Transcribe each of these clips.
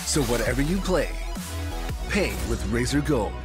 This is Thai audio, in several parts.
So whatever you play, pay with Razer Gold.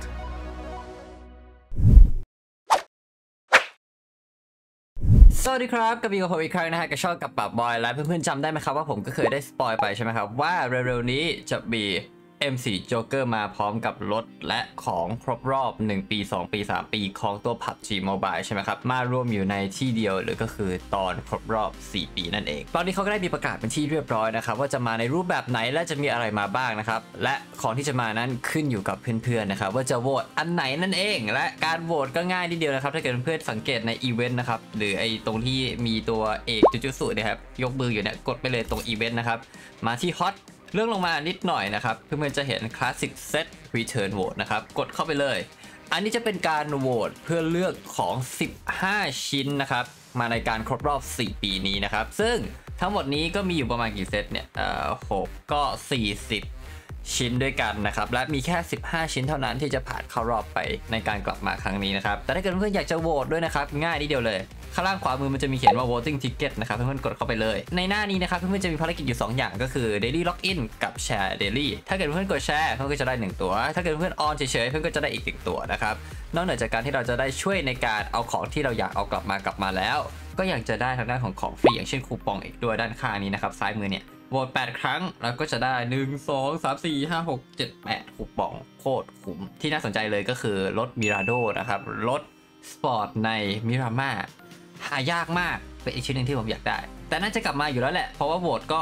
สวัสดีครับกับผมอีกครั้งนะฮะกับช่องกับปับบอยและเพื่อนๆจำได้ไหมครับว่าผมก็เคยได้สปอยไปใช่ไหมครับว่าเร็วๆนี้จะมี M4 Joker มาพร้อมกับรถและของครบรอบ1ปี2ปี3ปีของตัว PUBG Mobile ใช่ไหมครับมารวมอยู่ในที่เดียวหรือก็คือตอนครบรอบ4ปีนั่นเองตอนนี้เขาก็ได้มีประกาศเป็นที่เรียบร้อยนะครับว่าจะมาในรูปแบบไหนและจะมีอะไรมาบ้างนะครับและของที่จะมานั้นขึ้นอยู่กับเพื่อนๆนะครับว่าจะโหวตอันไหนนั่นเองและการโหวตก็ง่ายนิดเดียวนะครับถ้าเกิดเพื่อนๆสังเกตในอีเวนต์นะครับหรือไอ้ตรงที่มีตัวเอกจุดๆนะครับยกมืออยู่เนี่ยกดไปเลยตรงอีเวนต์นะครับมาที่ Hotเรื่องลงมานิดหน่อยนะครับเพื่อนๆจะเห็น Classic Set Return Vote นะครับกดเข้าไปเลยอันนี้จะเป็นการโหวตเพื่อเลือกของ15ชิ้นนะครับมาในการครบรอบ4ปีนี้นะครับซึ่งทั้งหมดนี้ก็มีอยู่ประมาณกี่เซตเนี่ย6ก็40ชิ้นด้วยกันนะครับและมีแค่15ชิ้นเท่านั้นที่จะผ่านเข้ารอบไปในการกลับมาครั้งนี้นะครับแต่ถ้าเกิดเพื่อนๆอยากจะโหวตด้วยนะครับง่ายนิดเดียวเลยข้างล่างขวามือมันจะมีเขียนว่า voting ticket นะครับเพื่อนๆกดเข้าไปเลยในหน้านี้นะครับเพื่อนๆจะมีภารกิจอยู่2อย่างก็คือ daily login กับ share daily ถ้าเกิดเพื่อนๆกด share เพื่อนก็จะได้1ตัวถ้าเกิดเพื่อนๆ on เฉยๆเพื่อนก็จะได้อีก1ตัวนะครับนอกจากการที่เราจะได้ช่วยในการเอาของที่เราอยากเอากลับมาแล้วก็อยากจะได้ทางด้านของฟรีอย่างเช่นคูปองอีกด้วยด้านข้างนี้นะครับซ้ายมือเนี่ยโหวต8ครั้งแล้วก็จะได้1 2 3 4 5 6 7 8คูปองโคตรคุ้มที่น่าสนใจเลยก็คือรถมิราโดนะครับรถสปอร์ตในมิราม่าหายากมากเป็นอีกชิ้นหนึ่งที่ผมอยากได้แต่น่าจะกลับมาอยู่แล้วแหละเพราะว่าโหวตก็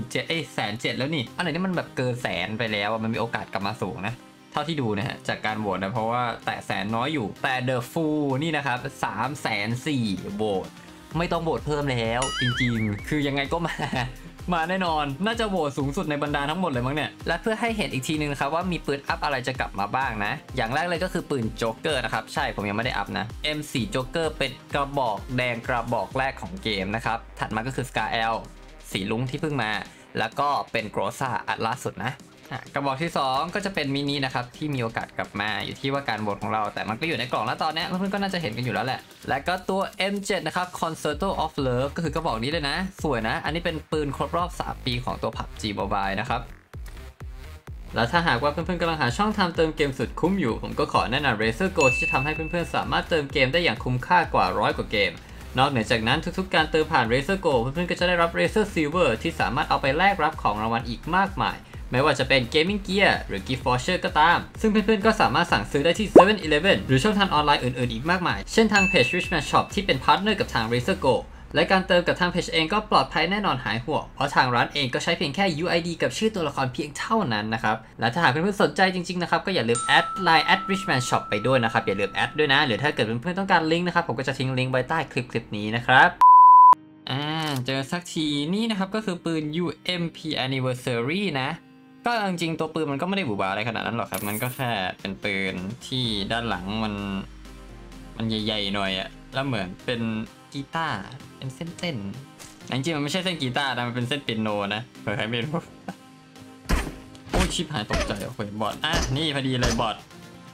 170,000แล้วนี่อันไหนนี่มันแบบเกินแสนไปแล้วมันมีโอกาสกลับมาสูงนะเท่าที่ดูนะฮะจากการโหวตนะเพราะว่าแต่แสนน้อยอยู่แต่ The Full นี่นะครับ304,000โหวตไม่ต้องโหวตเพิ่มแล้วจริงๆคือยังไงก็มาแน่นอนน่าจะโหวตสูงสุดในบรรดาทั้งหมดเลยมั้งเนี่ยและเพื่อให้เห็นอีกทีนึงนะครับว่ามีปืนอัพอะไรจะกลับมาบ้างนะอย่างแรกเลยก็คือปืนโจ๊กเกอร์นะครับใช่ผมยังไม่ได้อัพนะ M4 โจ๊กเกอร์เป็นกระบอกแดงกระบอกแรกของเกมนะครับถัดมาก็คือ Scar L สีลุ้งที่เพิ่งมาแล้วก็เป็นโกรซ่าอันล่าสุดนะกระบอกที่2ก็จะเป็นมินินะครับที่มีโอกาสกลับมาอยู่ที่ว่าการโหวตของเราแต่มันก็อยู่ในกล่องแล้วตอนนี้เพื่อนๆก็น่าจะเห็นกันอยู่แล้วแหละและก็ตัว M7 นะครับ Concerto of Love ก็คือกระบอกนี้เลยนะสวยนะอันนี้เป็นปืนครบรอบ3ปีของตัว PUBG Mobile นะครับแล้วถ้าหากว่าเพื่อนๆกำลังหาช่องทางเติมเกมสุดคุ้มอยู่ผมก็ขอแนะนำ Razer Gold ที่จะทำให้เพื่อนๆสามารถเติมเกมได้อย่างคุ้มค่ากว่า100 กว่าเกมนอกเหนือจากนั้นทุกๆการเติมผ่าน Razer Gold เพื่อนๆก็จะได้รับ Razer Silver ที่สามารถเอาไปแลกรับของรางวัลอีกมากมายไม่ว่าจะเป็น Gaming Gear หรือ Gift Voucher ก็ตามซึ่งเพื่อนๆก็สามารถสั่งซื้อได้ที่ 7-Eleven หรือช่องทางออนไลน์อื่นๆอีกมากมายเช่นทางเพจ Richman Shop ที่เป็นพาร์ทเนอร์กับทาง Razer Gold และการเติมกับทางเพจเองก็ปลอดภัยแน่นอนหายห่วงเพราะทางร้านเองก็ใช้เพียงแค่ UID กับชื่อตัวละครเพียงเท่านั้นนะครับและถ้าหากเพื่อนๆสนใจจริงๆนะครับก็อย่าลืมแอดไลน์ @Richman Shop ไปด้วยนะครับอย่าลืมแอดด้วยนะหรือถ้าเกิดเพื่อนๆต้องการลิงก์นะครับผมก็จะทิ้งลิงก์ไว้ใต้คลิปนี้นะครับเจอสักทีนี่นะครับก็คือปืน UMP Anniversary นะก็จริงๆตัวปืนมันก็ไม่ได้บูบาอะไรขนาดนั้นหรอกครับมันก็แค่เป็นปืนที่ด้านหลังมันใหญ่ๆหน่อยอะแล้วเหมือนเป็นกีตาร์เป็นเส้นๆจริงๆมันไม่ใช่เส้นกีตาร์นะมันเป็นเส้นเปียโนนะเผื่อใครไม่รู้โอ้ชิบหายตกใจโอ้โหบอทนี่พอดีเลยบอท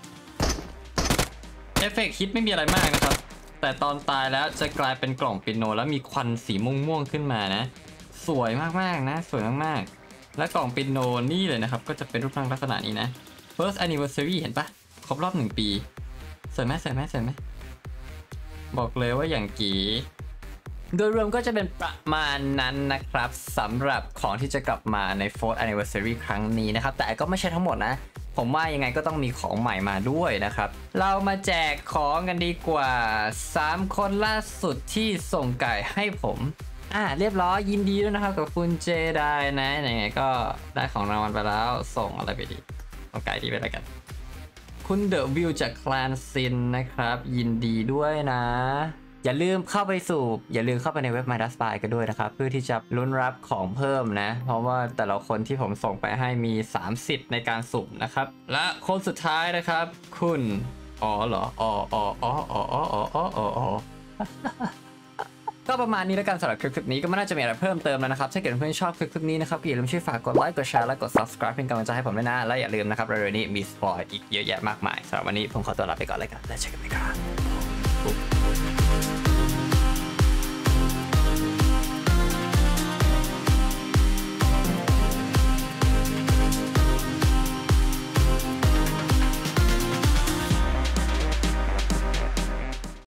เอฟเฟกต์ฮิตไม่มีอะไรมากนะครับแต่ตอนตายแล้วจะกลายเป็นกล่องเปียโนแล้วมีควันสีม่วงๆขึ้นมานะสวยมากๆนะสวยมากๆและกล่องปิโนนี่เลยนะครับก็จะเป็นรูปร่างลักษณะนี้นะ First Anniversary เห็นปะครบรอบ1 ปีสวยไหมบอกเลยว่าอย่างกีโดยรวมก็จะเป็นประมาณนั้นนะครับสำหรับของที่จะกลับมาใน Fourth Anniversary ครั้งนี้นะครับแต่ก็ไม่ใช่ทั้งหมดนะผมว่ายังไงก็ต้องมีของใหม่มาด้วยนะครับเรามาแจกของกันดีกว่า3คนล่าสุดที่ส่งไก่ให้ผมเรียบร้อยยินดีด้วยนะครับกับคุณเจไดนะยังไงก็ได้ของรางวัลไปแล้วส่งอะไรไปดีส่งไก่ดีไปแล้วกันคุณเดอะวิวจากคลานซินนะครับยินดีด้วยนะอย่าลืมเข้าไปในเว็บ MyDustBuy กันด้วยนะครับเพื่อที่จะลุ้นรับของเพิ่มนะเพราะว่าแต่ละคนที่ผมส่งไปให้มี30ในการสุ่มนะครับและคนสุดท้ายนะครับคุณเหรอก็ประมาณนี้แล้วกันสำหรับคลิปนี้ก็ไม่น่าจะมีอะไรเพิ่มเติมแล้วนะครับถ้าเกิดเพื่อนชอบคลิปนี้นะครับอย่าลืมช่วยฝากกดไลค์กดแชร์และกด subscribe เป็นกำลังใจให้ผมด้วยนะและอย่าลืมนะครับเร็วๆนี้มีสปอยอีกเยอะแยะมากมายสำหรับวันนี้ผมขอตัวลาไปก่อนเลยครับแล้วเจอกันใหม่ครับ